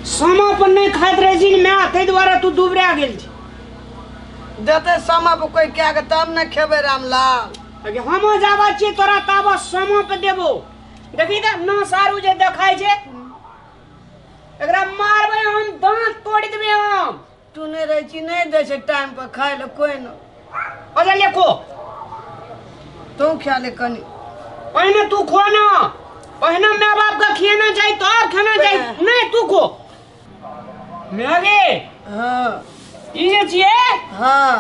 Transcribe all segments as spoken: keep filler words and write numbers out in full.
समा पर नहीं खात रहे जी मैं आते द्वारा तू दुबरा गेल छी देते समा पर कोई क्या के तब न खेबे रामलाल अगे हम जाबा छी तोरा ताबा समा पे देबो देखी त न सारू जे देखाय छे एकरा मारबे हम दांत तोड़ देबे हम तू नहीं रही छी नहीं दे छे टाइम पर खाए ले कोई न अरे लेको तू खा ले कनी पहले तू खो ना पहले माँ बाप का खियाना चाहिए तो और खाना चाहिए नहीं तू खो मैं आगे हाँ ये चाहिए हाँ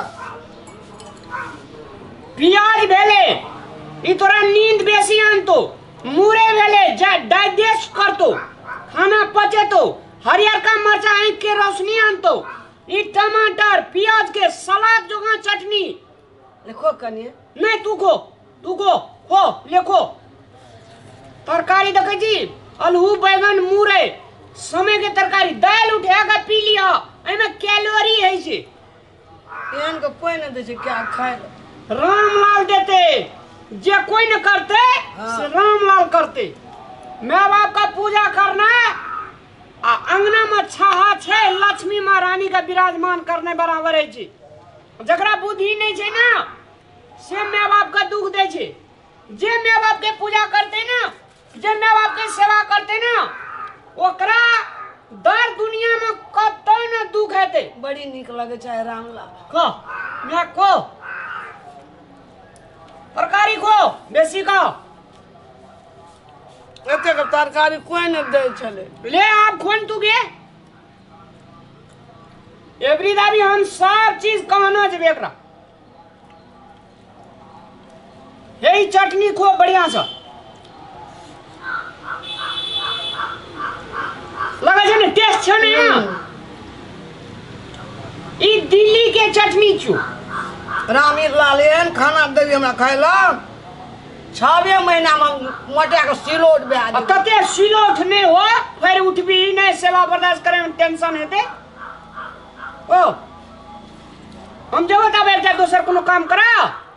प्याज भेले ई तोरा नींद बेसी आन तो मुरे भेले जा डाइजेस्ट कर तो खाना पचे तो हरियर का मरचा आँख के रोशनी आन तो ई टमाटर प्याज के सलाद जोगा चटनी लिखो कनी नहीं तू खो तू खो खो लिखो तरकारी देखे जी अलहू बैगन मुरे समय के तरकारी दाल उठेगा पी लिया एमे कैलोरी है से एहन को कोई न दे छे क्या खाए रामलाल देते जे कोई न करते हाँ। से रामलाल करते माँ बाप का पूजा करना आ अंगना में छाहा छे लक्ष्मी महारानी का विराजमान करने बराबर है जी जकरा बुद्धि नहीं छे ना से माँ बाप का दुख दे छे जे माँ बाप के पूजा करते ना जे माँ बाप के सेवा करते ना ओकरा दर दुनिया में कतो न दुख हेते बड़ी निक लगे चाहे रामलाल खो मैं को तरकारी को बेसी का एते के तरकारी कोई न दे छले ले आप खोन तू गे एवरी दा भी हम सब चीज कहना जब एकरा यही चटनी खो बढ़िया सा लगा जे ने टेस्ट छ ने ई दिल्ली के चटनी छु रामी लाल एहन खाना देवी हमरा खाइला छवे महीना में मोटा के सिलोट बे आ तते सिलोट ने हो फिर उठबी नहीं सेवा बर्दाश्त करे में टेंशन हेते ओ हम जब तब एक जा दोसर कोनो काम करा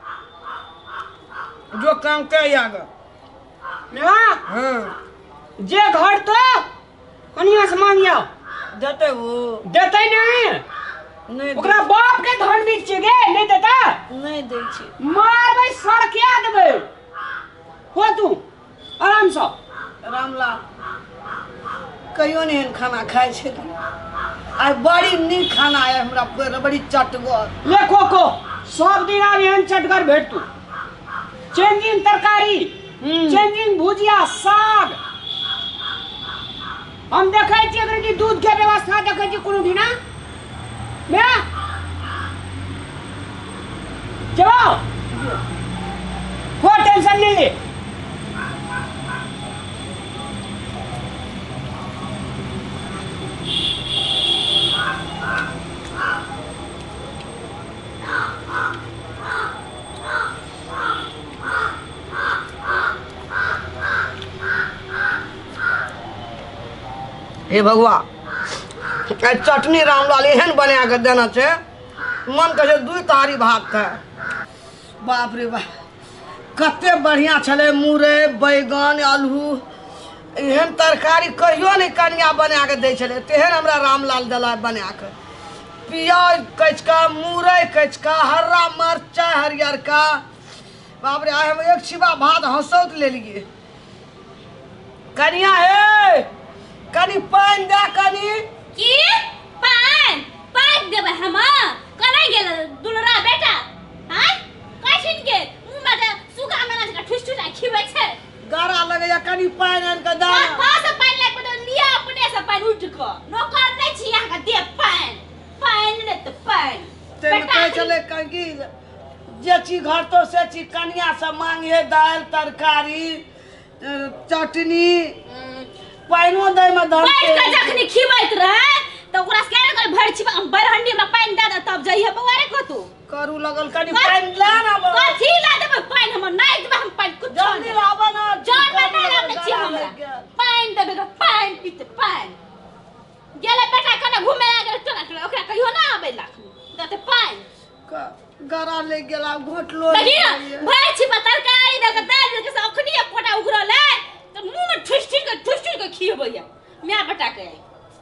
जो काम के आगे हां हां जे घर तो कनिया से मांगिया देते वो देते नहीं नहीं ओकरा बाप के धन बीच गे नहीं देता नहीं दे छी मारबे सड़किया देबे हो तू आराम से रामलाल कहियो नहीं खाना खाए छे आज बड़ी नीक खाना है हमरा पर बड़ी चटगर ले कोको सब दिन आब एहन चटगर भेट तू चेंजिंग तरकारी चेंजिंग भुजिया साग हम देखै छी अगर की दूध के व्यवस्था देखै छी कोनो दिना मैं चलो कोई टेंशन नहीं ले हे भगवा चटनी रामलाल एहन बना के देना छे मन कहे दू तारी भात खाए बाप रे बाप कते बढ़िया छले मुरे बैगन आलू एहन तरकारी कहियो नहीं कनिया बना के दे छले तेहन हमरा रामलाल दला बना के प्याज कचका मुरे कचका हरा मरचा हरियर का बाप रे आय हम एक छिपा भात हंसौत ले लिए कनिया हे कनी पान दे कनी की पान पान देबे हम कनै गेल दुलरा बेटा हां कठिन के मुंह में जे सुगा मेना के ठुस ठुस खिबै छै गारा लगे या कनी पान आन के दाना कहाँ से पान लाग पड़े लिया अपने से पान उठ के नौकर नै छी यहाँ के दे पान पान ने तो पान ते कह चले कंगी जे ची घर तो से ची कनिया से मांगे दाल तरकारी चटनी पानो दे में धर पान का जखनी खिबैत रहे तो ओकरा से केना कर भर छी बरहंडी में पान दे दे तब जइहे बौआरे को तू करू लगल कनी पान ला ना कथी ला देबे पान हम नहीं देबे हम पान कुछ जल्दी लाबा ना जान में नहीं लाबे छी हमरा पान देबे तो पान पीते पान गेले बेटा कने घूमे आ गेल टोला ओकरा कहियो ना आबे लाख देते पान गरा ले गेला घोटलो देखिए भाई छी तरकारी दे के दाल दे के अखनी पोटा उगरल है तो मुंह में ठुस ठुस के ठुस ठुस के खियबैया मैं बेटा के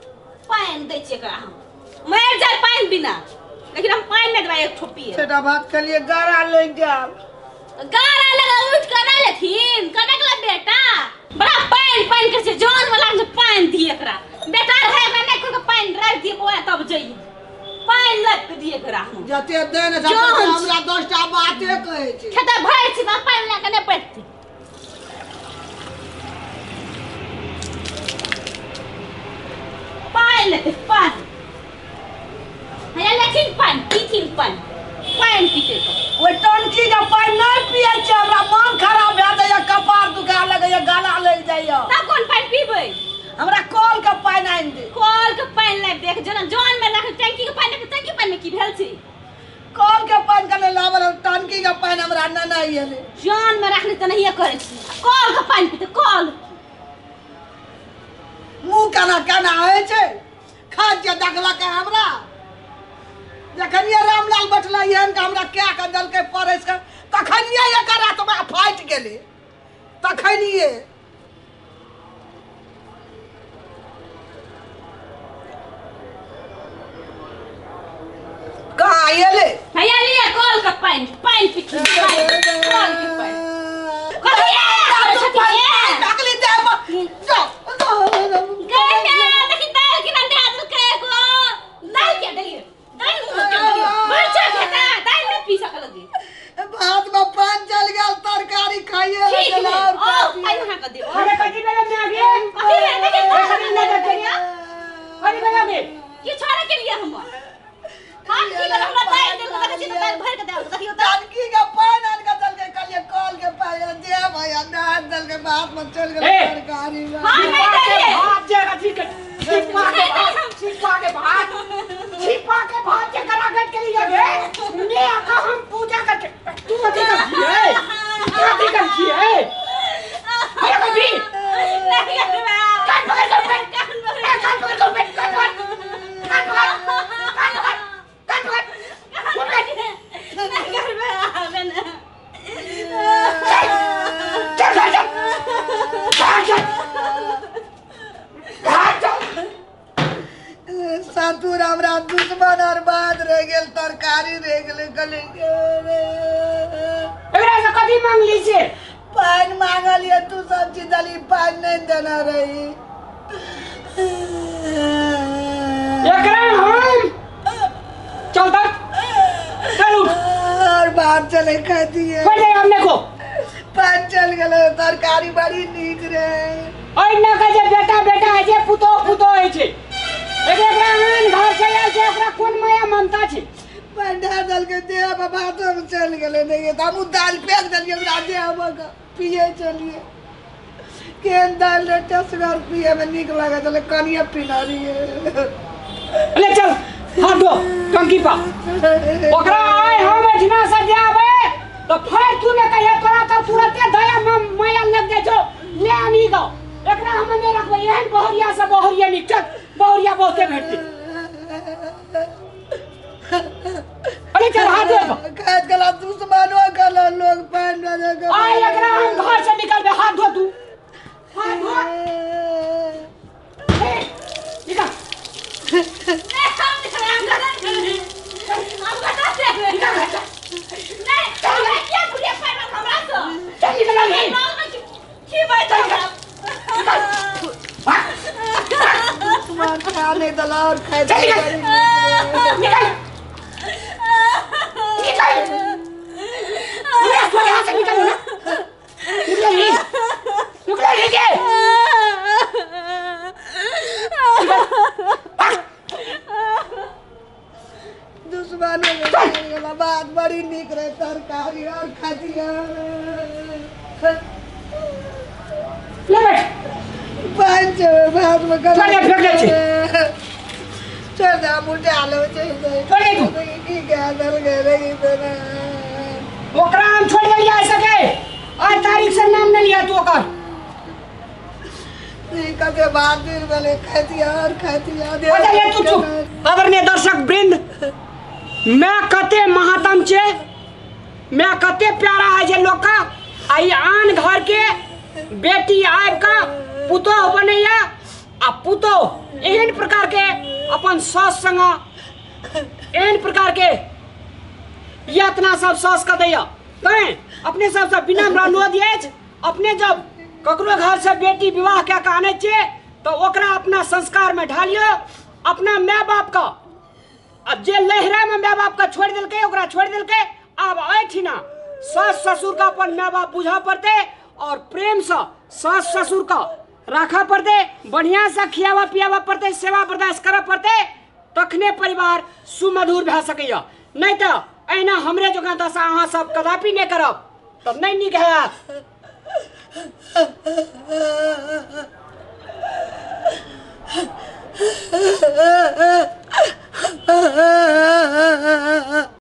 पानी दै छियै एकरा हम मर जाए पानी बिना लेकिन हम पानी नहीं देबै एक ठोपी सेटा बात के लिए गारा ले जाब गारा लगा उठ के ना लेथिन कने के बेटा बड़ा पानी पानी कर छै जान वाला से पानी दिए एकरा बेटा रहे में नहीं कोई पानी रख दिए बोए तब जइए पानी लग के दिए एकरा हम जते देन हमरा दस टा बाते कहै छै खेता भर छी ना पानी ला के नहीं पड़ती पानी लेते पानी है लेकिन पानी पीथिन पानी पानी पीते तो ओइ टंकी के पानी नहीं पिए छै हमरा मन खराब भए जाय कपार दुखा लगै गाला लग जाय तब कोन पानी पीबै हमरा कल के पानी आइन दे कल के पानी लाग देख जना जान में रख टंकी के पानी टंकी पानी में की भेल छै कल के पानी के लावल टंकी के पानी हमरा न नहीं एले जान में रखले त नहीं करे छी कल के पानी पीते कल मुंह केना केना होइ छै खा जे देखला के हमरा जखनिए रामलाल बैठला एहन के हमरा क्या के दल के परस के तखनिए एकर आत्मा फाटि गेलै तखनिए कहाँ एले भैया लिए कल के पानी पानी पीती कल के पानी कहिए डकली दे जाओ गंगा लेकिन दाल की ना दे के को दाल के दे दाल मुंह के दे बच्चा बेटा दाल नहीं पी सकल लगी भात में पानी चल गया तरकारी खाइए ठीक है ओ पानी हां कर दे अरे कटी बेला में आ गए कथी है लेकिन कथी नहीं रखिया अरे बेला में ये छोड़ा के लिए हम हां की लगा हमरा दाल दे लगा छी दाल भर के दे देखियो तो टंकी का पानी आन के दल के कलिए कल के पानी दे भैया दाल दल के भात में चल गया तरकारी हां नहीं दे भात जे कथी के छिपा के भात छिपा के भात छिपा के भात के करा के लिए गे ने आका हम पूजा करते तू अथी कर छिए तू अथी कर छिए ये कभी नहीं करबा कान पकड़ कर पेट कान पकड़ कर पेट कान पकड़ कान पकड़ कान पकड़ कान पकड़ नहीं करबा बना चल चल चल सतुर हमरा दुश्मन और बाद रह गेल तरकारी रह गेल गले एकरा से कथी मांग ली से पानी मांगल ये तू सब चीज दली पानी नहीं देना रही एकरा हम चल तक चल उठ और बाहर चले खा दिए पहले हमने को पानी चल गए तरकारी बड़ी नीक रहे ओइ न का जे बेटा बेटा है जे पुतो पुतो है छे एकरा आन घर से आयल छे एकरा कोन माया ममता छे पंडा दल के दे बाबा तो चल गए नहीं तो हम दाल फेंक दिए राजे हम पिए चलिए केन दाल रे टसगर पिए में नीक लगे चले कनिया पिना रही ले चल हाथ धो टंकी पा ओकरा आए हम इतना से जाबे तो फिर तूने कहे तोरा तो तुरंत दया में माया लग जाए जो ले आनी गो एकरा हम ने रखबे एहन बहरिया से बहरिया निकल बहरिया बहुते भेटते अरे चल हाथ धो खाद गला दुश्मनों गला लोग पान दे के आ एकरा हम घर से निकल बे हाथ धो तू हाथ धो ए, निकल नहीं हम नहीं करेंगे हम बता दे नहीं चल क्या बुढ़िया पैर हमरा तो चल निकल ले की बात है दुश्मन खा नहीं दला और खाए चल निकल निकल निकल पूरा तो यहाँ से निकल ना निकल नहीं निकल नहीं के दुश्मनों में बात बड़ी निक रहे तरकारी और खा दिया ले बैठ पांच भात में कर चल फेंक दे छे चल जा मुझे आलो चाहिए छोड़ दे तू की क्या दल गए रही तो ना ओकरा हम छोड़ ले जा सके आज तारीख से नाम नहीं लिया तू ओकर नहीं कते बात दिन वाले खा दिया और खा दिया अच्छा ले तू चुप आदरणीय दर्शक वृंद मैं कते महात्म छे मैं कते प्यारा है जे लोग का आई आन घर के बेटी आब का पुतो बनैया आ पुतो एहन प्रकार के अपन सास संग एहन प्रकार के यातना सब सास का दैया तैं अपने सबसे बिना अनुरोध अछि अपने जब ककरो घर से बेटी विवाह क्या आने छे तो ओकरा अपना संस्कार में ढालियो अपना माय बाप का अब जे लहरा में माय बाप का छोड़ दिलके ओकरा छोड़ दिलके अब ऐठिना सास ससुर का अपन माय बाप बुझा पड़ते और प्रेम से सास ससुर का राखा पड़ते बढ़िया से खियावा पियावा पड़ते सेवा बर्दाश्त करे पड़ते तखने परिवार सुमधुर भए सकैया नहीं तो अहिना हमरे जगह दशा अहाँ सब कदापि नहीं करब तब नहीं नीक हैत